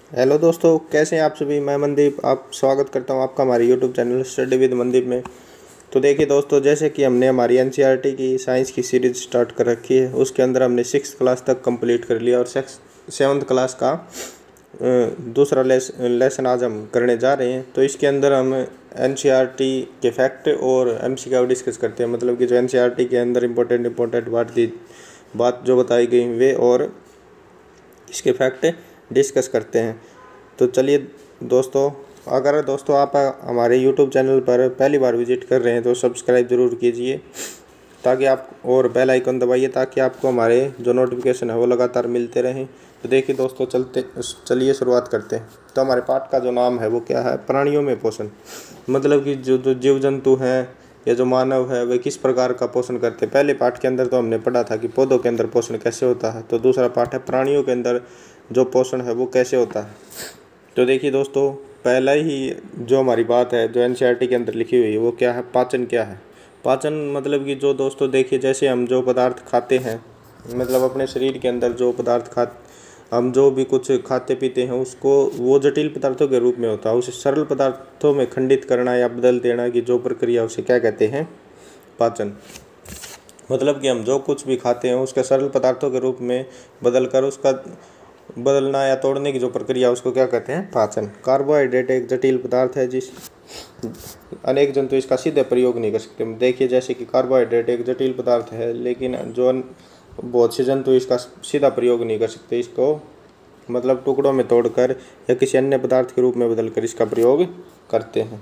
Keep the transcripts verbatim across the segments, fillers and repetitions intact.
Hello दोस्तों, कैसे हैं आप सभी। मैं मनदीप आप स्वागत करता हूं आपका हमारे YouTube channel study with Mandeep में। तो देखिए दोस्तों, जैसे कि हमने हमारी एनसीईआरटी की साइंस की सीरीज़ स्टार्ट कर रखी है, उसके अंदर हमने सिक्स क्लास तक कंप्लीट कर लिया और सिक्स सेवन्थ क्लास का अ, दूसरा लेस, लेसन आज हम करने जा रहे हैं। तो इसके अंदर हम एनसीईआरटी के फैक्ट और एमसीक्यू डिस्कस करते हैं, मतलब कि जो एनसीईआरटी के अंदर इम्पोर्टेंट इम्पोर्टेंट बात दी बात जो बताई गई वे और इसके फैक्ट डिस्कस करते हैं। तो चलिए दोस्तों, अगर दोस्तों आप हमारे यूट्यूब चैनल पर पहली बार विजिट कर रहे हैं तो सब्सक्राइब ज़रूर कीजिए ताकि आप और बेल आइकन दबाइए ताकि आपको हमारे जो नोटिफिकेशन है वो लगातार मिलते रहें। तो देखिए दोस्तों, चलते चलिए शुरुआत करते हैं। तो हमारे पाठ का जो नाम है वो क्या है, प्राणियों में पोषण। मतलब कि जो जो जीव जंतु हैं या जो मानव है वे किस प्रकार का पोषण करते हैं। पहले पाठ के अंदर तो हमने पढ़ा था कि पौधों के अंदर पोषण कैसे होता है, तो दूसरा पाठ है प्राणियों के अंदर जो पोषण है वो कैसे होता है। तो देखिए दोस्तों, पहला ही जो हमारी बात है जो एनसीईआरटी के अंदर लिखी हुई है वो क्या है, पाचन क्या है। पाचन मतलब कि जो दोस्तों देखिए, जैसे हम जो पदार्थ खाते हैं, मतलब अपने शरीर के अंदर जो पदार्थ खा हम जो भी कुछ खाते पीते हैं उसको वो जटिल पदार्थों के रूप में होता है, उसे सरल पदार्थों में खंडित करना या बदल देना की जो प्रक्रिया उसे क्या कहते हैं, पाचन। मतलब कि हम जो कुछ भी खाते हैं उसके सरल पदार्थों के रूप में बदल कर उसका बदलना या तोड़ने की जो प्रक्रिया उसको क्या कहते हैं, पाचन। कार्बोहाइड्रेट एक जटिल पदार्थ है जिस अनेक जंतु इसका सीधे प्रयोग नहीं कर सकते। देखिए जैसे कि कार्बोहाइड्रेट एक जटिल पदार्थ है लेकिन जो बहुत से जंतु इसका सीधा प्रयोग नहीं कर सकते, इसको मतलब टुकड़ों में तोड़कर या किसी अन्य पदार्थ के रूप में बदलकर इसका प्रयोग करते हैं।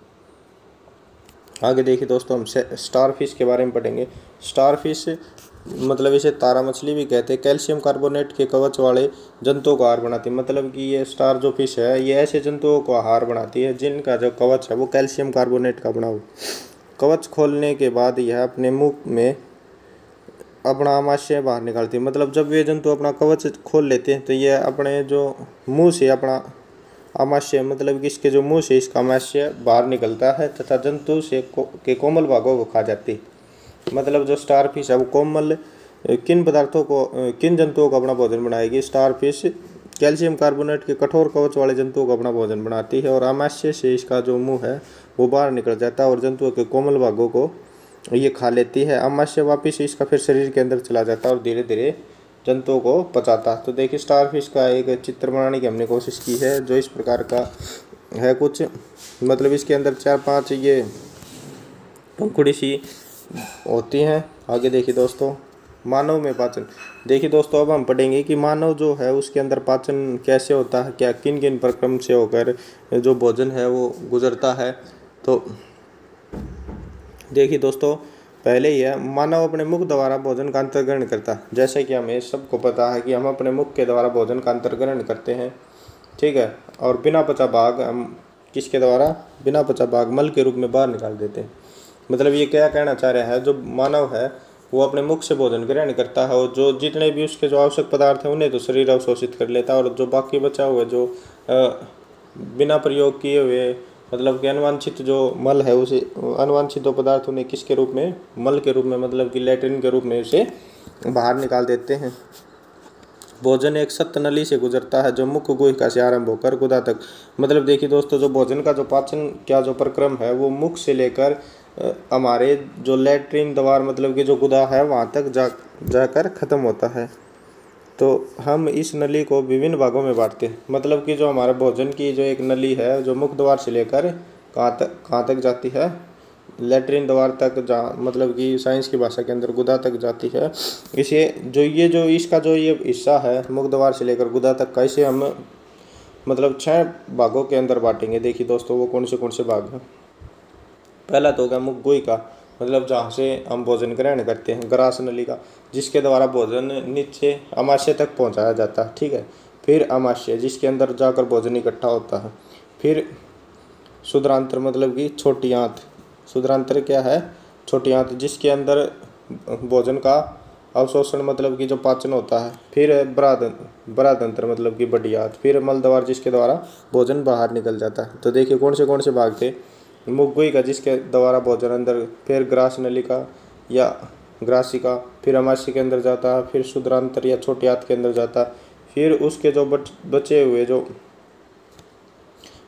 आगे देखिए दोस्तों, हम स्टारफिश के बारे में पढ़ेंगे। स्टारफिश मतलब इसे तारा मछली भी कहते हैं। कैल्शियम कार्बोनेट के कवच वाले जंतुओं को आहार बनाती है। मतलब कि ये स्टार जो फिश है ये ऐसे जंतुओं को आहार बनाती है जिनका जो कवच है वो कैल्शियम कार्बोनेट का बना हुआ। कवच खोलने के बाद यह अपने मुंह में अपना आमाशय बाहर निकालती है। मतलब जब ये जंतु अपना कवच खोल लेते हैं तो ये अपने जो मुंह से अपना आमाशय मतलब कि इसके जो मुंह से इसका आमाशय बाहर निकलता है तथा जंतु से को, के कोमल भागों को खा जाती है। मतलब जो स्टारफिश है वो कोमल किन पदार्थों को किन जंतुओं को अपना भोजन बनाएगी। स्टारफिश कैल्शियम कार्बोनेट के कठोर कवच वाले जंतुओं को अपना भोजन बनाती है और आमाशय से इसका जो मुंह है वो बाहर निकल जाता है और जंतुओं के कोमल भागों को ये खा लेती है। आमाशय वापिस इसका फिर शरीर के अंदर चला जाता है और धीरे धीरे जंतुओं को पचाता। तो देखिए स्टारफिश का एक चित्र बनाने की हमने कोशिश की है जो इस प्रकार का है कुछ, मतलब इसके अंदर चार पांच ये पंखुड़ी सी होती हैं। आगे देखिए दोस्तों, मानव में पाचन। देखिए दोस्तों, अब हम पढ़ेंगे कि मानव जो है उसके अंदर पाचन कैसे होता है, क्या किन किन प्रक्रम से होकर जो भोजन है वो गुजरता है। तो देखिए दोस्तों, पहले ही है मानव अपने मुख द्वारा भोजन का अंतर्ग्रहण करता है। जैसे कि हमें सबको पता है कि हम अपने मुख के द्वारा भोजन का अंतर्ग्रहण करते हैं, ठीक है। और बिना पचा भाग हम किसके द्वारा, बिना पचा भाग मल के रूप में बाहर निकाल देते हैं। मतलब ये क्या कहना चाह रहा है, जो मानव है वो अपने मुख से भोजन ग्रहण करता है और जो जितने भी उसके जो आवश्यक पदार्थ हैं उन्हें तो शरीर अवशोषित कर लेता है और जो बाकी बचा हुआ जो बिना प्रयोग किए हुए मतलब कि अनवांछित जो मल है उसे अनवांछित पदार्थ उन्हें किसके रूप में, मल के रूप में मतलब कि लैट्रिन के रूप में उसे बाहर निकाल देते हैं। भोजन एक सख्त नली से गुजरता है जो मुख्य गुहिका से आरंभ होकर गुदा तक। मतलब देखिए दोस्तों, जो भोजन का जो पाचन क्या जो प्रक्रम है वो मुख से लेकर हमारे जो लैट्रिन द्वार मतलब कि जो गुदा है वहाँ तक जा जाकर ख़त्म होता है। तो हम इस नली को विभिन्न भागों में बांटते हैं। मतलब कि जो हमारे भोजन की जो एक नली है जो मुख द्वार से लेकर कहाँ तक कहाँ तक जाती है, लैट्रिन द्वार तक जा मतलब कि साइंस की भाषा के अंदर गुदा तक जाती है। इसे जो ये जो इसका जो ये हिस्सा है मुख द्वार से लेकर गुदा तक का, इसे हम मतलब छह भागों के अंदर बांटेंगे। देखिए दोस्तों, वो कौन से कौन से भाग हैं। पहला तो होगा मुख गुहिका, मतलब जहाँ से हम भोजन ग्रहण करते हैं। ग्रास नली का, जिसके द्वारा भोजन नीचे आमाशय तक पहुँचाया जाता है, ठीक है। फिर आमाशय, जिसके अंदर जाकर भोजन इकट्ठा होता है। फिर शुद्रांत्र मतलब कि छोटी आंत। शुद्रांत्र क्या है, छोटी आंत, जिसके अंदर भोजन का अवशोषण मतलब कि जो पाचन होता है। फिर बरादंत्र बरादंत्र मतलब कि बड़ी आंत। फिर मलद्वार, जिसके द्वारा भोजन बाहर निकल जाता है। तो देखिए कौन से कौन से भाग थे। मुख गुहिका, जिसके द्वारा भोजन अंदर, फिर ग्रास नलिका या ग्रासिका, फिर आमाशय के अंदर जाता है, फिर शुद्रांतर या छोटी आंत के अंदर जाता है। फिर उसके जो बच बचे हुए जो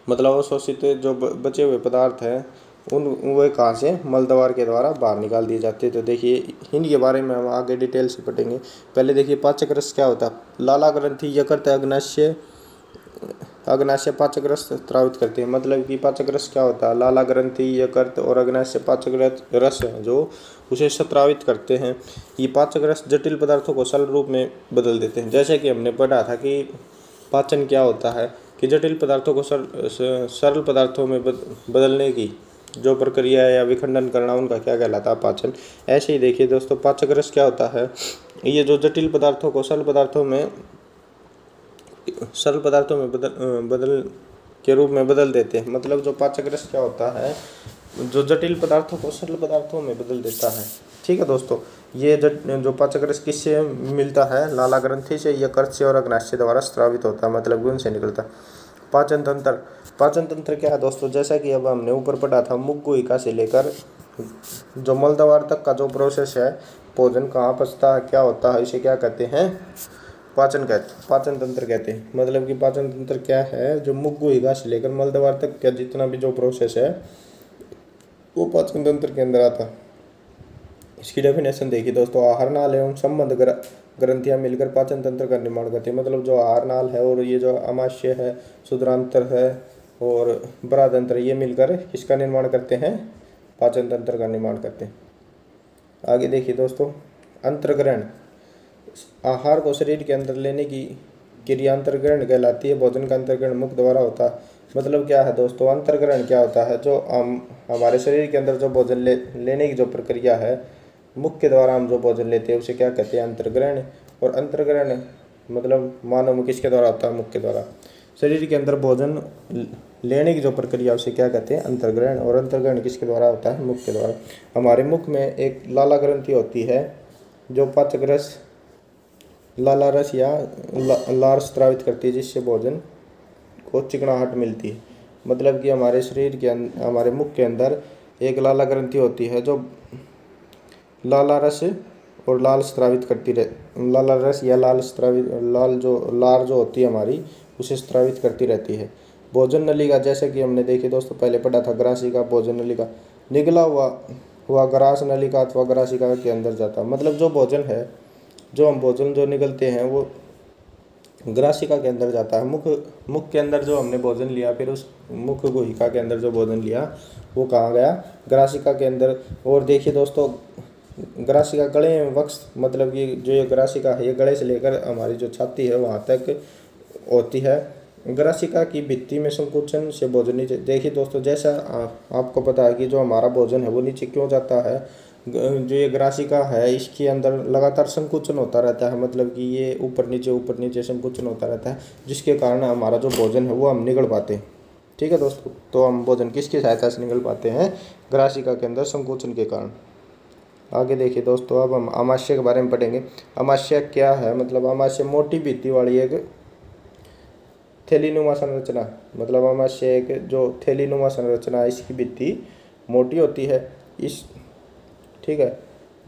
मतलब अवशोषित जो बचे हुए पदार्थ हैं उन वे कहाँ से मलद्वार के द्वारा बाहर निकाल दिए जाते हैं। तो देखिए इनके बारे में हम आगे डिटेल से पढ़ेंगे। पहले देखिए पाचक रस क्या होता है। लाला ग्रंथि यकृत अग्नाशय अग्नाशय पाचक रस स्रावित करते हैं। मतलब कि पाचक रस क्या होता है, लाला ग्रंथि यकृत और अग्नाशय पाचक रस है जो उसे स्रावित करते हैं। ये पाचक रस जटिल पदार्थों को सरल रूप में बदल देते हैं। जैसे कि हमने पढ़ा था कि पाचन क्या होता है, कि जटिल पदार्थों को सरल पदार्थों में बदलने की जो प्रक्रिया है या विखंडन करना, उनका क्या कहलाता है, पाचन। ऐसे ही देखिए दोस्तों पाचक रस क्या होता है, ये जो जटिल पदार्थों को सरल पदार्थों में सरल पदार्थों में बदल बदल के रूप में बदल देते हैं। मतलब जो पाचक रस क्या होता है, जो जटिल पदार्थों को सरल पदार्थों में बदल देता है। ठीक है दोस्तों, ये जो पाचक रस किससे मिलता है, लाला ग्रंथि से, यकृत से और अग्नाशय द्वारा स्रावित होता है, मतलब कि उनसे निकलता। पाचन तंत्र, पाचन तंत्र क्या है दोस्तों, जैसा कि अब हमने ऊपर पढ़ा था, मुख गुहिका से लेकर जो मलद्वार तक का जो प्रोसेस है, भोजन कहाँ पचता है, क्या होता है, इसे क्या कहते हैं, पाचन कहते पाचन तंत्र कहते हैं। मतलब कि पाचन तंत्र क्या है, जो मुख गुहिका से लेकर मलद्वार तक का जितना भी जो प्रोसेस है वो पाचन तंत्र के अंदर आता है। इसकी डेफिनेशन देखिए दोस्तों, आहार नाल एवं संबंध ग्रंथियां मिलकर पाचन तंत्र का निर्माण करती है। मतलब जो आहार नाल है और ये जो आमाशय है, क्षुद्रांतर है और बरातंत्र, ये मिलकर किसका निर्माण करते हैं, पाचन तंत्र का निर्माण करते हैं। आगे देखिए दोस्तों, अंतर्ग्रहण, आहार को शरीर के अंदर लेने की क्रिया अंतर्ग्रहण कहलाती है। भोजन का अंतर्ग्रहण मुख द्वारा होता है। मतलब क्या है दोस्तों, अंतर्ग्रहण क्या होता है, जो हम हमारे शरीर के अंदर जो भोजन ले लेने की जो प्रक्रिया है, मुख के द्वारा हम जो भोजन लेते हैं उसे क्या कहते हैं, अंतर्ग्रहण। और अंतर्ग्रहण मतलब मानव मुख किसके द्वारा होता है, मुख के द्वारा। शरीर के अंदर भोजन लेने की जो प्रक्रिया उसे क्या कहते हैं, अंतर्ग्रहण। और अंतर्ग्रहण किसके द्वारा होता है, मुख के द्वारा। हमारे मुख में एक लाला ग्रंथि होती है जो पाचक रस, लाला रस या ला, लार स्रावित करती है, जिससे भोजन को चिकनाहट मिलती है। मतलब कि हमारे शरीर के अंदर, हमारे मुख के अंदर एक लाला ग्रंथि होती है जो लाला रस और लाल स्रावित करती रहे लाला रस या लाल स्रावित लाल जो लार जो होती है हमारी, उसे स्रावित करती रहती है। भोजन नलिका, जैसे कि हमने देखी दोस्तों पहले पढ़ा था, ग्रासिका, भोजन नलिका, निगला हुआ हुआ ग्रास नलिका अथवा ग्रासिका के अंदर जाता। मतलब जो भोजन है, जो हम भोजन जो निकलते हैं वो ग्रासिका के अंदर जाता है। मुख मुख के अंदर जो हमने भोजन लिया, फिर उस मुख गुहिका के अंदर जो भोजन लिया वो कहाँ गया, ग्रासिका के अंदर। और देखिए दोस्तों, ग्रासिका गले में वक्ष, मतलब कि जो ये ग्रासिका है, ये गले से लेकर हमारी जो छाती है वहाँ तक होती है। ग्रासिका की भित्ति में संकुचन से भोजन नीचे। देखिए दोस्तों, जैसा आपको पता है कि जो हमारा भोजन है वो नीचे क्यों जाता है, जो ये ग्रासिका है इसके अंदर लगातार संकुचन होता रहता है। मतलब कि ये ऊपर नीचे ऊपर नीचे संकुचन होता रहता है, जिसके कारण हमारा जो भोजन है वो हम निगल पाते हैं। ठीक है दोस्तों, तो हम भोजन किसकी सहायता से निगल पाते हैं, ग्रासिका के अंदर संकुचन के कारण। आगे देखिए दोस्तों, अब हम आमाशय के बारे में पढ़ेंगे। आमाशय क्या है, मतलब आमाशय मोटी भित्ति वाली एक थैलीनुमा संरचना। मतलब आमाशय एक जो थैलीनुमा संरचना है, इसकी भित्ति मोटी होती है। इस ठीक है,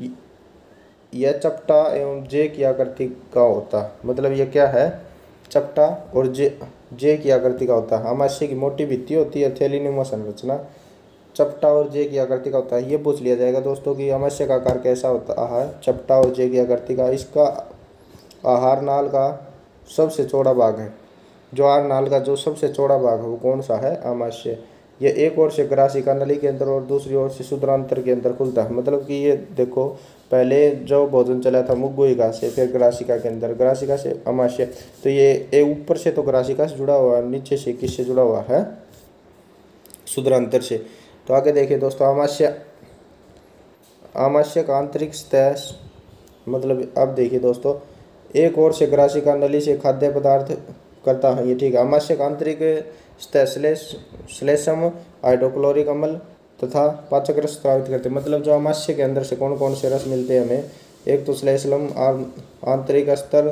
यह चपटा एवं जे की आकृति का होता है। मतलब ये क्या है, चपटा और जे जे की आकृति का होता है। आमाशय की मोटी भित्ति होती है, थैलीनुमा संरचना, चपटा और जे की आकृति का होता है। ये पूछ लिया जाएगा दोस्तों कि आमाशय का आकार कैसा होता है, चपटा और जे की आकृति का। इसका आहार नाल का सबसे चौड़ा भाग है। जो आहार नाल का जो सबसे चौड़ा भाग है वो कौन सा है, आमाशय। ये एक ओर से ग्रासिका नली के अंदर और दूसरी ओर से क्षुद्रांतर के अंदर खुलता है। मतलब कि ये देखो, पहले जो भोजन चला था मुख गुहिका से, फिर ग्रासिका के अंदर, ग्रासिका से आमाशय। तो ये एक ऊपर से तो ग्रासिका से जुड़ा हुआ है, नीचे से किससे जुड़ा हुआ है, क्षुद्रांतर से। तो आगे देखिए दोस्तों, आमाशय आमाशय का आंतरिक सतह, मतलब अब देखिए दोस्तों, एक ओर से ग्रासिका नली से खाद्य पदार्थ करता है ये, ठीक है। आमाशय का आंतरिक सतह श्लेष श्लेषम, हाइड्रोक्लोरिक अम्ल तथा पाचक रस स्रावित करते हैं। मतलब जो आमाशय के अंदर से कौन कौन से रस मिलते हैं हमें, एक तो श्लेषम आंतरिक स्तर,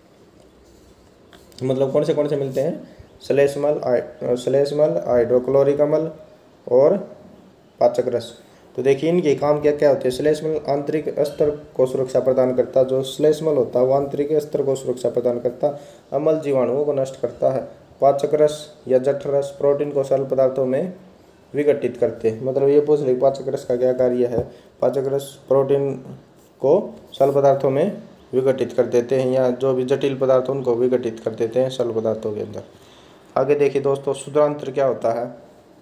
मतलब कौन से कौन से मिलते हैं, श्लेषमल श्लेषमल हाइड्रोक्लोरिक अम्ल और पाचक रस। तो देखिए इनके काम क्या क्या होते हैं। श्लेषमल आंतरिक स्तर को सुरक्षा प्रदान करता है। जो श्लेषमल होता है वो आंतरिक स्तर को सुरक्षा प्रदान करता है। अम्ल जीवाणुओं को नष्ट करता है पाचक रस या जठ रस प्रोटीन को सरल पदार्थों में विघटित करते हैं। मतलब ये पूछ रहे पाचक रस का क्या कार्य है। पाचक रस प्रोटीन को सरल पदार्थों में विघटित कर देते हैं, या जो भी जटिल पदार्थ उनको विघटित कर देते हैं सरल पदार्थों के अंदर। आगे देखिए दोस्तों, शुद्रांतर क्या होता है।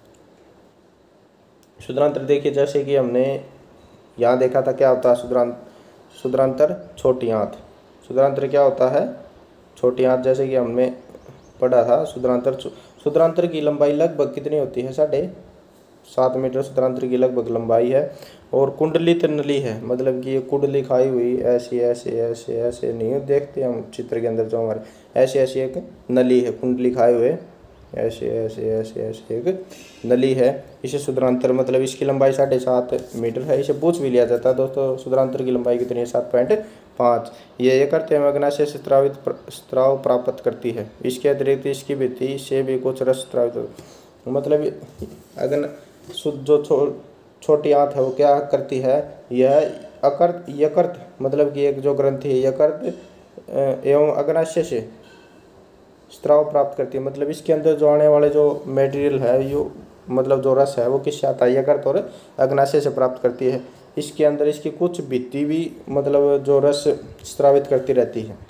शुद्रांतर देखिए, जैसे कि हमने यहाँ देखा था क्या होता है शुद्रांत शुद्रांतर छोटी आंत। शुद्रांतर क्या होता है, छोटी आंत, जैसे कि हमने पढ़ा था। शुद्रांतर शुद्रांतर की लंबाई लगभग कितनी होती है, साढ़े सात मीटर शुद्रांतर की लगभग लंबाई है। और कुंडलित नली है, मतलब कि ये कुंडली खाई हुई ऐसी ऐसे ऐसे ऐसे नहीं देखते हम चित्र के अंदर, जो हमारे ऐसी ऐसी एक नली है, कुंडली खाए हुए ऐसे ऐसे ऐसे ऐसे एक नली है। इसे शुद्रांतर, मतलब इसकी लंबाई साढ़े सात मीटर है। इसे पूछ भी लिया जाता है दोस्तों, शुद्रांतर की लंबाई कितनी है, सात पॉइंट पाँच। ये ये करते हैं अग्नाशय से स्रावित स्राव प्राप्त करती है। इसके अतिरिक्त इसकी भित्ति से भी कुछ रस स्रावित, मतलब अग्न जो छो, छोटी आंत है वो क्या करती है, यह अकर्त यकृत, मतलब कि एक जो ग्रंथि है यकृत एवं अग्नाशय से स्राव प्राप्त करती है। मतलब इसके अंदर जो आने वाले जो मटेरियल है, यो मतलब जो रस है वो किससे आता है, यकृत और अग्नाशय से प्राप्त करती है। इसके अंदर इसकी कुछ भित्ति भी मतलब जो रस स्रावित करती रहती है।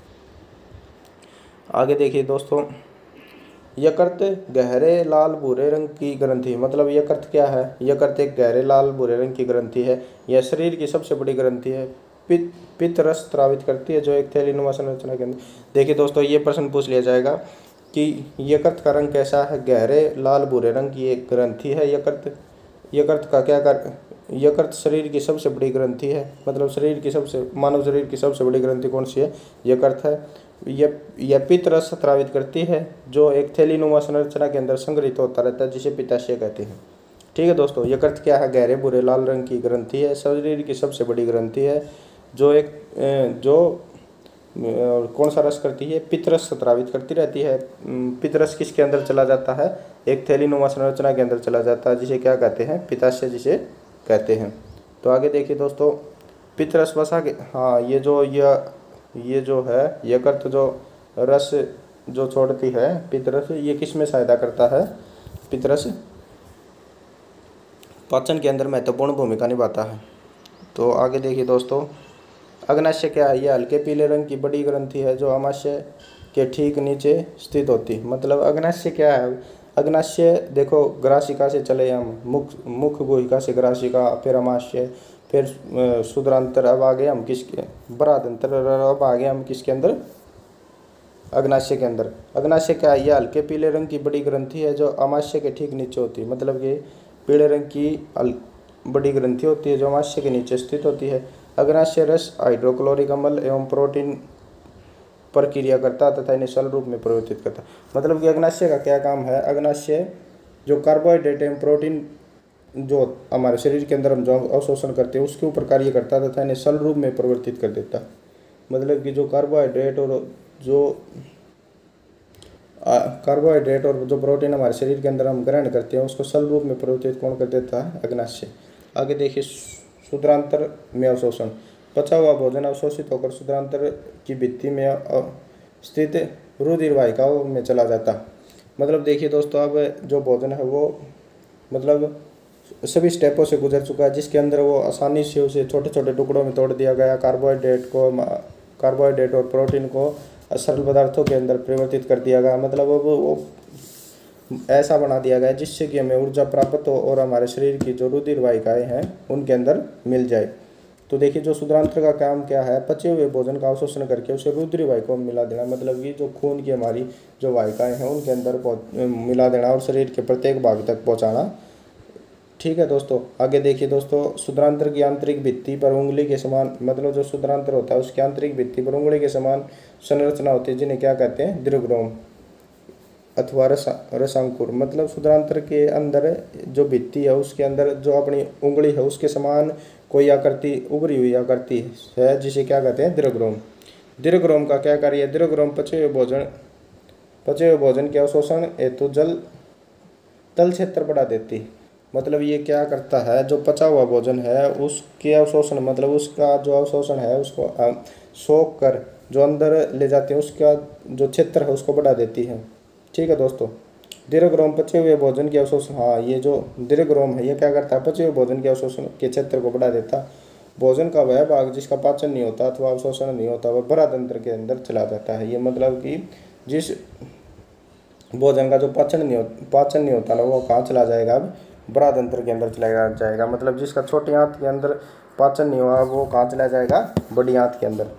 आगे देखिए दोस्तों, यकृत गहरे लाल भूरे रंग की ग्रंथि, मतलब यकृत क्या है, यकृत एक गहरे लाल भूरे रंग की ग्रंथि है। यह शरीर की सबसे बड़ी ग्रंथि है। पित्त पित्त रस स्रावित करती है, जो एक थैलीनुमा संरचना के अंदर। देखिए दोस्तों, ये प्रश्न पूछ लिया जाएगा कि यकृत का रंग कैसा है, गहरे लाल भूरे रंग की एक ग्रंथि है यकृत। यकृत का क्या कर यकृत शरीर की सबसे बड़ी ग्रंथि है, मतलब शरीर की सबसे मानव शरीर की सबसे बड़ी ग्रंथि कौन सी है, यकृत है। यह यह पित्त रस स्रावित करती है, जो एक थैलीनुमा संरचना के अंदर संग्रहित होता रहता है, जिसे पित्ताशय कहते हैं। ठीक है दोस्तों, यकृत क्या है, गहरे भूरे लाल रंग की ग्रंथि है, शरीर की सबसे बड़ी ग्रंथि है, जो एक जो कौन सा रस करती है, पित्त रस स्रावित करती रहती है। पित्त रस किसके अंदर चला जाता है, एक थैलीनुमा संरचना के अंदर चला जाता है, जिसे क्या कहते हैं, पित्ताशय जिसे कहते हैं। तो आगे देखिए दोस्तों, पित्त रस वसा के, हाँ ये जो यह ये जो है यकृत जो रस जो छोड़ती है पित्त रस, ये किस में सहायता करता है, पित्त रस पाचन के अंदर महत्वपूर्ण भूमिका निभाता है। तो आगे देखिए दोस्तों, अग्नाशय क्या है, यह हल्के पीले रंग की बड़ी ग्रंथि है, जो अमाशय के ठीक नीचे स्थित होती है। मतलब अग्नाशय क्या है, अग्नाशय देखो ग्रासिका से चले हम, मुख मुख गुहिका से ग्रासिका, फिर अमाशय, फिर शुद्रांतर, अब आगे हम किसके बृहदंत्र, अब आगे हम किसके अंदर, अग्नाशय के अंदर। अग्नाशय क्या है, यह हल्के पीले रंग की बड़ी ग्रंथि है, जो अमाशय के ठीक नीचे होती है। मतलब ये पीले रंग की बड़ी ग्रंथि होती है, जो अमाशय के नीचे स्थित होती है। अग्नाशय रस हाइड्रोक्लोरिक अम्ल एवं प्रोटीन पर क्रिया करता है तथा इन्हें सरल रूप में परिवर्तित करता है। मतलब कि अग्नाशय का क्या काम है, अग्नाशय जो कार्बोहाइड्रेट एवं प्रोटीन जो हमारे शरीर के अंदर हम जो अवशोषण करते हैं उसके ऊपर कार्य करता है तथा इन्हें सरल रूप में परिवर्तित कर देता है। मतलब कि जो कार्बोहाइड्रेट और जो कार्बोहाइड्रेट और जो प्रोटीन हमारे शरीर के अंदर हम ग्रहण करते हैं उसको सरल रूप में परिवर्तित कौन कर देता है, अग्नाशय। आगे देखिए, शुद्रांतर में अवशोषण, पचा हुआ भोजन अवशोषित होकर शुद्रांतर की भित्ति में स्थित रुधिर वाहिकाओं में चला जाता। मतलब देखिए दोस्तों, अब जो भोजन है वो मतलब सभी स्टेपों से गुजर चुका है, जिसके अंदर वो आसानी से उसे छोटे छोटे टुकड़ों में तोड़ दिया गया। कार्बोहाइड्रेट को कार्बोहाइड्रेट और प्रोटीन को सरल पदार्थों के अंदर परिवर्तित कर दिया गया। मतलब वो वो ऐसा बना दिया गया जिससे कि हमें ऊर्जा प्राप्त हो और हमारे शरीर की जो रुधिर वाहिकाएँ हैं उनके अंदर मिल जाए। तो देखिए, जो शुद्रांतर का काम क्या है, पचे हुए भोजन का अवशोषण करके उसे रुधिर वाहिकाओं में मिला देना। मतलब कि जो खून की हमारी जो वाहिकाएँ हैं उनके अंदर मिला देना और शरीर के प्रत्येक भाग तक पहुँचाना। ठीक है दोस्तों, आगे देखिए दोस्तों, शुद्रांतर की आंतरिक भित्ति पर उंगली के समान, मतलब जो शुद्रांतर होता है उसकी आंतरिक भित्ति पर उंगली के समान संरचना होती है, जिन्हें क्या कहते हैं, दीर्घरोम अथवा रस रसांकुर। मतलब शुद्रांतर के अंदर जो भित्ति है उसके अंदर जो अपनी उंगली है उसके समान कोई आकृति उभरी हुई आकृति है, जिसे क्या कहते हैं, दीर्घरोम। दीर्घरोम का क्या कार्य है, दीर्घरोम पचे हुए भोजन पचे हुए भोजन के अवशोषण हेतु जल तल क्षेत्र बढ़ा देती है। मतलब ये क्या करता है, जो पचा हुआ भोजन है उसके अवशोषण, मतलब उसका जो अवशोषण है उसको सोख कर जो अंदर ले जाते हैं उसका जो क्षेत्र है उसको बढ़ा देती है। ठीक है दोस्तों। दीर्घरोम पचे हुए भोजन के अवशोषण, हाँ ये जो दीर्घरोम है ये क्या करता है, पचे हुए भोजन के अवशोषण के क्षेत्र को बढ़ा देता। भोजन का वह भाग जिसका पाचन नहीं होता अथवा अवशोषण नहीं होता वह बड़ा तंत्र के अंदर चला जाता है। ये मतलब कि जिस भोजन का जो पाचन नहीं हो पाचन नहीं होता ना वो कहाँ चला जाएगा, अब बड़ा तंत्र के अंदर चला जाएगा। मतलब जिसका छोटी आंत के अंदर पाचन नहीं हुआ वो कहाँ चला जाएगा, बड़ी आंत के अंदर।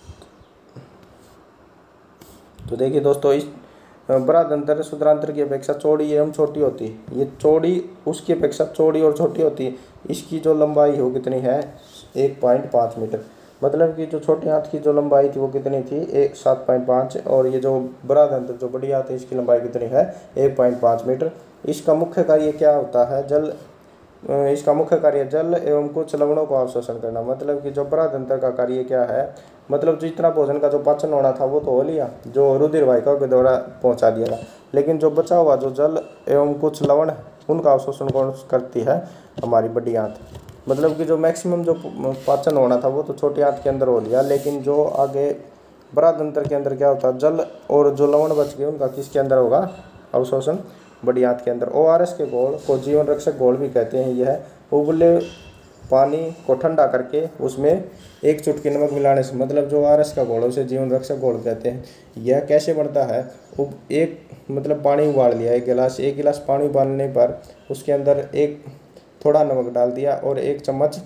तो देखिए दोस्तों, इस बड़ा तंत्र शुद्रांत्र की अपेक्षा चौड़ी एवं छोटी होती है। ये चौड़ी उसकी अपेक्षा चौड़ी और छोटी होती है। इसकी जो लंबाई हो कितनी है, एक पॉइंट पाँच मीटर। मतलब कि जो छोटी आंत की जो लंबाई थी वो कितनी थी, एक सात पॉइंट पाँच, और ये जो बड़ा तंत्र जो बड़ी आंत है इसकी लंबाई कितनी है, एक पॉइंट पाँच मीटर। इसका मुख्य कार्य क्या होता है, जल इसका मुख्य कार्य जल एवं कुछ लवणों को अवशोषण करना। मतलब कि जो बड़ा तंत्र का कार्य क्या है, मतलब जितना भोजन का जो पाचन होना था वो तो हो लिया, जो रुधिर वाहिकाओं के द्वारा पहुंचा दिया था, लेकिन जो बचा हुआ जो जल एवं कुछ लवण उनका अवशोषण कौन करती है, हमारी बड़ी आंत। मतलब कि जो मैक्सिमम जो पाचन होना था वो तो छोटी आंत के अंदर हो लिया, लेकिन जो आगे बड़ा तंत्र के अंदर क्या होता है, जल और जो लवण बच गए उनका किसके अंदर होगा, अवशोषण बड़ी आंत के अंदर। ओ आर एस के घोल को जीवन रक्षक घोल भी कहते हैं। यह उबले पानी को ठंडा करके उसमें एक चुटकी नमक मिलाने से, मतलब जो आर एस का घोल उसे जीवन रक्षक घोल कहते हैं। यह कैसे बनता है, उब एक मतलब पानी उबाल लिया, एक गिलास एक गिलास पानी उबालने पर उसके अंदर एक थोड़ा नमक डाल दिया और एक चम्मच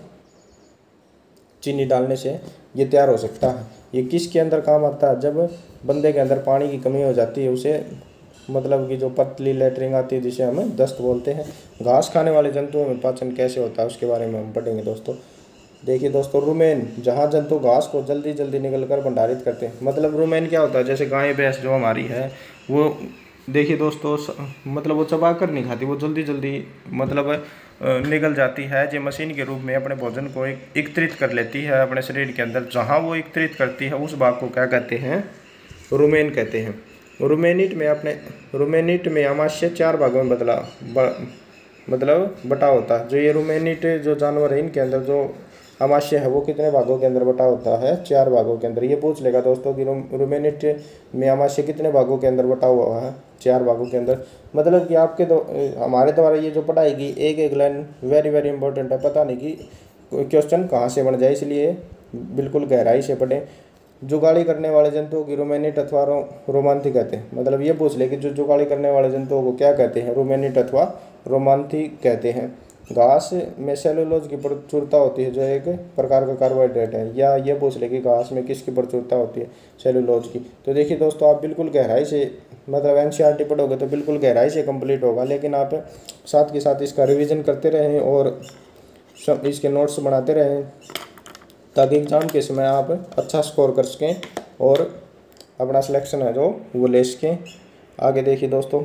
चीनी डालने से ये तैयार हो सकता है। ये किसके अंदर काम आता है, जब बंदे के अंदर पानी की कमी हो जाती है, उसे मतलब कि जो पतली लेटरिन आती है जिसे हम दस्त बोलते हैं। घास खाने वाले जंतुओं में पाचन कैसे होता है उसके बारे में हम पढ़ेंगे दोस्तों। देखिए दोस्तों, रुमेन, जहाँ जंतु घास को जल्दी जल्दी निकल कर भंडारित करते हैं। मतलब रुमेन क्या होता है, जैसे गाय भैंस जो हमारी है वो देखिए दोस्तों, मतलब वो चबा कर नहीं खाती, वो जल्दी जल्दी मतलब निकल जाती है, जो मशीन के रूप में अपने भोजन को एक एकत्रित कर लेती है अपने शरीर के अंदर। जहाँ वो एकत्रित करती है उस भाग को क्या कहते हैं, रुमेन कहते हैं। रुमेनिट में अपने रुमेनिट में आमाशय चार भागों में बदला ब, मतलब बटा होता है। जो ये रुमेनिट जो जानवर है इनके अंदर जो आमाशय है वो कितने भागों के अंदर बटा होता है, चार भागों के अंदर। ये पूछ लेगा दोस्तों कि रुमेनिट में आमाशय कितने भागों के अंदर बटा हुआ है, चार भागों के अंदर। मतलब कि आपके दो हमारे द्वारा ये जो पढ़ाई की एक एक लाइन वेरी वेरी इंपॉर्टेंट है, पता नहीं कि क्वेश्चन कहाँ से बन जाए, इसलिए बिल्कुल गहराई से पढ़ें। जुगाली करने वाले जंतुओं की रुमेनिट अथवा रो, रोमांथी कहते हैं। मतलब ये पूछ ले कि जो जुगाली करने वाले जंतुओं को क्या कहते हैं, रुमेनिट अथवा रोमांथी कहते हैं। घास में सेलुलोज की प्रचुरता होती है जो एक प्रकार का कार्बोहाइड्रेट है। या ये पूछ ले कि घास में किसकी प्रचुरता होती है, सेलुलोज की। तो देखिए दोस्तों, आप बिल्कुल गहराई से मतलब एनसीईआरटी पढ़ोगे तो बिल्कुल गहराई से कंप्लीट होगा, लेकिन आप साथ के साथ इसका रिवीजन करते रहें और इसके नोट्स बनाते रहें ताकि एग्ज़ाम के समय आप अच्छा स्कोर कर सकें और अपना सिलेक्शन है जो वो ले सकें। आगे देखिए दोस्तों,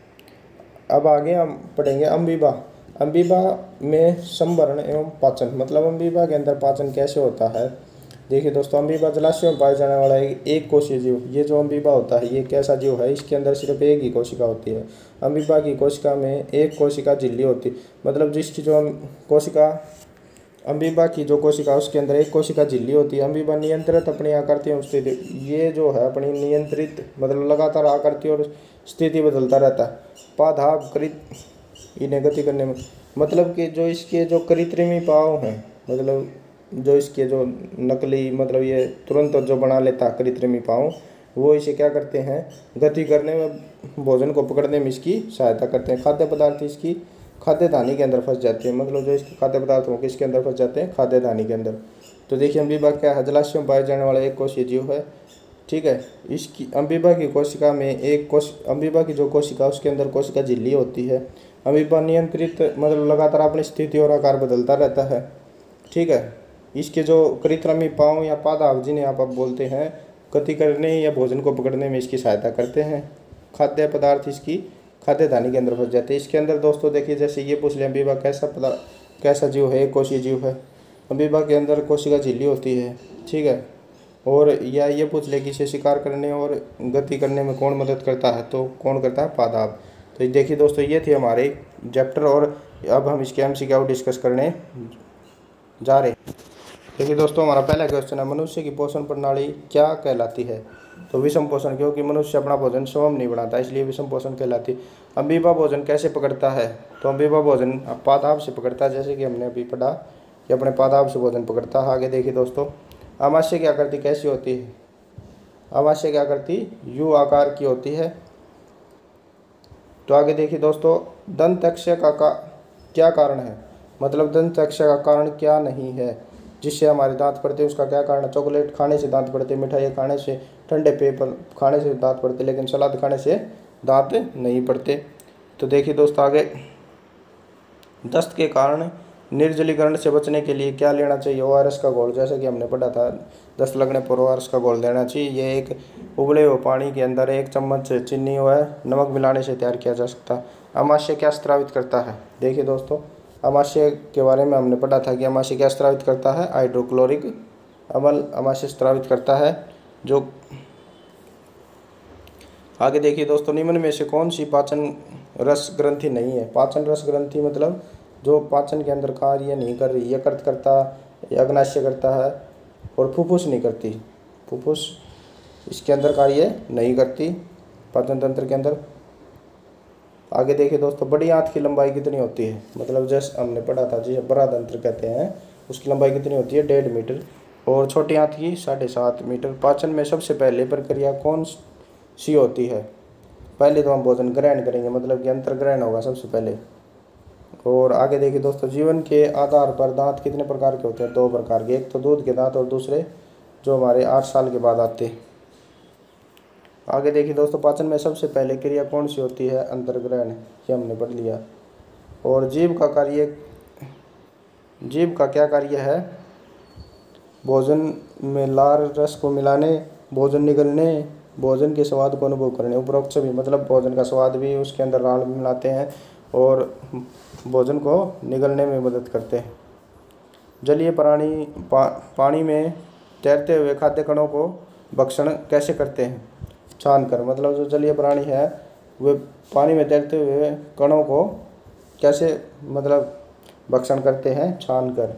अब आगे हम पढ़ेंगे अम्बीबा। अम्बीबा में संवरण एवं पाचन, मतलब अम्बीबा के अंदर पाचन कैसे होता है। देखिए दोस्तों, अम्बीबा जलाशयों में पाए जाने वाला एक, एक कोशीय जीव। ये जो अम्बीबा होता है ये कैसा जीव है, इसके अंदर सिर्फ एक ही कोशिका होती है। अम्बीबा की कोशिका में एक कोशिका झिल्ली होती, मतलब जिसकी जो कोशिका अम्बीबा की जो कोशिका उसके अंदर एक कोशिका झिल्ली होती है। अम्बीबा नियंत्रित अपनी आकृति और स्थिति, ये जो है अपनी नियंत्रित मतलब लगातार आकृति और स्थिति बदलता रहता है। पादाभ कृत इन्हें गति करने में, मतलब कि जो इसके जो कृत्रिमी पाँव हैं, मतलब जो इसके जो नकली मतलब ये तुरंत जो बना लेता है कृत्रिमी पाँव, वो इसे क्या करते हैं, गति करने में, भोजन को पकड़ने में इसकी सहायता करते हैं। खाद्य पदार्थ इसकी खाद्य धानी के अंदर फंस जाते हैं, मतलब जो इसके खाद्य पदार्थ हो किसके अंदर फंस जाते हैं, खाद्य धानी के अंदर। तो देखिए अम्बीबा क्या है, जलाशयों में पाए जाने वाला एक कोशीय जीव है। ठीक है, इसकी अम्बीबा की कोशिका में एक कोश अम्बीबा की जो कोशिका उसके अंदर कोशिका झिल्ली होती है। अम्बीबा नियंत्रित मतलब लगातार अपनी स्थिति और आकार बदलता रहता है। ठीक है, इसके जो कृत्रिमी पाँव या पादाभ जिन्हें आप अब बोलते हैं, गति करने या भोजन को पकड़ने में इसकी सहायता करते हैं। खाद्य पदार्थ इसकी खाद्य धानी के अंदर फंस जाते हैं। इसके अंदर दोस्तों देखिए, जैसे ये पूछ लें अम्बीबा कैसा पदार्थ कैसा जीव है, एक कोशीय जीव है। अम्बीबा के अंदर कोशिका झिल्ली होती है। ठीक है, और या ये पूछ ले कि इसे शिकार करने और गति करने में कौन मदद करता है, तो कौन करता है, पादाभ। तो देखिए दोस्तों, ये थे हमारे चैप्टर और अब हम इसके एमसीक्यू डिस्कस करने जा रहे हैं। देखिए दोस्तों, हमारा पहला क्वेश्चन है, मनुष्य की पोषण प्रणाली क्या कहलाती है। तो विषम पोषण, क्योंकि मनुष्य अपना भोजन स्वयं नहीं बनाता इसलिए विषम पोषण कहलाती। अमीबा भोजन कैसे पकड़ता है? तो अमीबा भोजन पादाप से पकड़ता है, जैसे कि हमने अभी पढ़ा कि अपने पादाप से भोजन पकड़ता है। आगे देखिए दोस्तों, आमाशय की आकृति कैसी होती है? आमाशय की आकृति यू आकार की होती है। तो आगे देखिए दोस्तों, दंतक्षय का, का क्या कारण है? मतलब दंतक्षय का कारण क्या नहीं है जिससे हमारे दांत पड़ते, उसका क्या कारण है? चॉकलेट खाने से दांत पड़ते, मिठाई खाने से, ठंडे पेय खाने से दांत पड़ते, लेकिन सलाद खाने से दांत नहीं पड़ते। तो देखिए दोस्तों आगे, दस्त के कारण निर्जलीकरण से बचने के लिए क्या लेना चाहिए? ओ आर एस का घोल, जैसे कि हमने पढ़ा था दस्त लगने पर ओ आर एस का घोल देना चाहिए। ये एक उबले हुए पानी के अंदर एक चम्मच चीनी व नमक मिलाने से तैयार किया जा सकता है। आमाशय क्या स्रावित करता है? देखिए दोस्तों, आमाशय के बारे में हमने पढ़ा था कि आमाशय क्या स्रावित करता है? हाइड्रोक्लोरिक अम्ल आमाशय स्रावित करता है। जो आगे देखिए दोस्तों, निम्न में से कौन सी पाचन रस ग्रंथि नहीं है? पाचन रस ग्रंथि मतलब जो पाचन के अंदर कार्य नहीं कर रही, यकृत करता, अग्नाशय करता है और फुफ्फुस नहीं करती। फुफ्फुस इसके अंदर कार्य नहीं करती पाचन तंत्र के अंदर। आगे देखिए दोस्तों, बड़ी आंत की लंबाई कितनी होती है? मतलब जैसे हमने पढ़ा था जिसे बड़ा तंत्र कहते हैं, उसकी लंबाई कितनी होती है? डेढ़ मीटर। और छोटी आंत की साढ़े सात मीटर। पाचन में सबसे पहले प्रक्रिया कौन सी होती है? पहले तो हम भोजन ग्रहण करेंगे, मतलब कि अंतर ग्रहण होगा सबसे पहले। और आगे देखिए दोस्तों, जीवन के आधार पर दांत कितने प्रकार के होते हैं? दो प्रकार के, एक तो दूध के दांत और दूसरे जो हमारे आठ साल के बाद आते हैं। आगे देखिए दोस्तों, पाचन में सबसे पहले क्रिया कौन सी होती है? अंतर्ग्रहण, ये हमने पढ़ लिया। और जीभ का कार्य, जीभ का क्या कार्य है? भोजन में लार रस को मिलाने, भोजन निगलने, भोजन के स्वाद को अनुभव करने। उपरोक्त सभी मतलब भोजन का स्वाद भी उसके अंदर लार मिलाते हैं और भोजन को निगलने में मदद करते हैं। जलीय प्राणी पा, पानी में तैरते हुए खाद्य कणों को भक्षण कैसे करते हैं? छानकर। मतलब जो जलीय प्राणी है वे पानी में तैरते हुए कणों को कैसे मतलब भक्षण करते हैं? छानकर।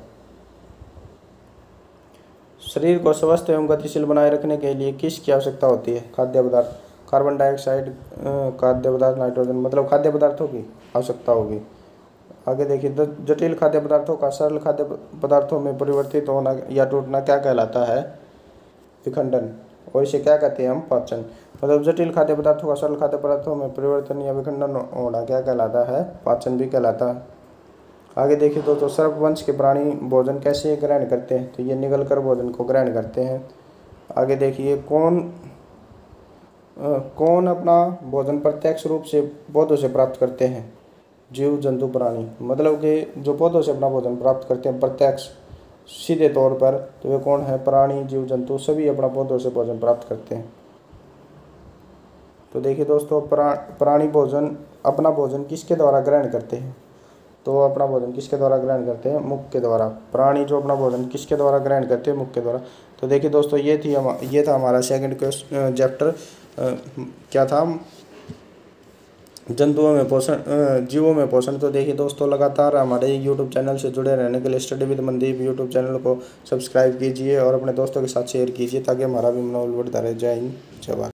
शरीर को स्वस्थ एवं गतिशील बनाए रखने के लिए किसकी आवश्यकता होती है? खाद्य पदार्थ, कार्बन डाइऑक्साइड, खाद्य पदार्थ, नाइट्रोजन, मतलब खाद्य पदार्थों की आवश्यकता होगी। आगे देखिए, जटिल खाद्य पदार्थों का सरल खाद्य पदार्थों में परिवर्तित होना या टूटना क्या कहलाता है? विखंडन। और इसे क्या कहते हैं हम? पाचन। मतलब जटिल खाद्य पदार्थों का सरल खाद्य पदार्थों में परिवर्तन या विखंडन होना क्या कहलाता है? पाचन भी कहलाता है। आगे देखिए दोस्तों, सर्प वंश के प्राणी भोजन कैसे ग्रहण करते हैं? तो ये निगल कर भोजन को ग्रहण करते हैं। आगे देखिए, कौन आ, कौन अपना भोजन प्रत्यक्ष रूप से पौधों से प्राप्त करते हैं? जीव जंतु प्राणी। मतलब कि जो पौधों से अपना भोजन प्राप्त करते हैं प्रत्यक्ष सीधे तौर पर, तो वे कौन है? प्राणी, जीव जंतु सभी अपना पौधों से भोजन प्राप्त करते हैं। तो देखिए दोस्तों, प्रा, प्राणी भोजन अपना भोजन किसके द्वारा ग्रहण करते हैं? तो अपना भोजन किसके द्वारा ग्रहण करते हैं? मुख के द्वारा। प्राणी जो अपना भोजन किसके द्वारा ग्रहण करते हैं? मुख के द्वारा। तो देखिए दोस्तों, ये थी हम ये था हमारा सेकंड क्वेश्चन चैप्टर, क्या था? जंतुओं में पोषण, जीवों में पोषण। तो देखिए दोस्तों, लगातार हमारे यूट्यूब चैनल से जुड़े रहने के लिए study with Mandeep YouTube channel को सब्सक्राइब कीजिए और अपने दोस्तों के साथ शेयर कीजिए ताकि हमारा भी मनोबल बढ़ता रहे। जय हिंद, जय भारत।